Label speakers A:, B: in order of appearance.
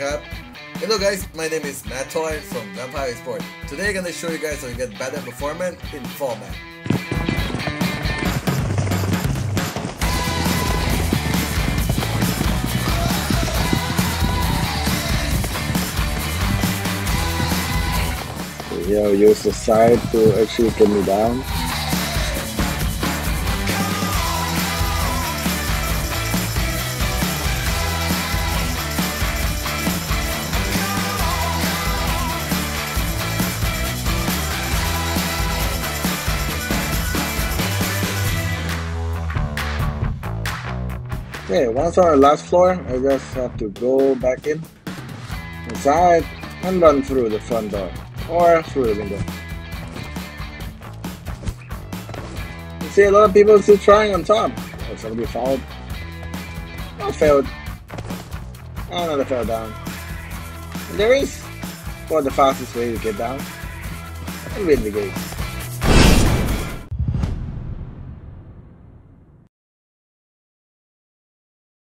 A: Cap. Hello guys, my name is Madtoi from Vampire Esports. Today I'm gonna show you guys how to get better performance in format.
B: Here I'll use the side to actually get me down. Okay, once on the last floor, I just have to go back inside and run through the front door or through the window. You see a lot of people still trying on top. Oh, somebody fouled. I failed. Another fell down. And there is the fastest way to get down and win the game.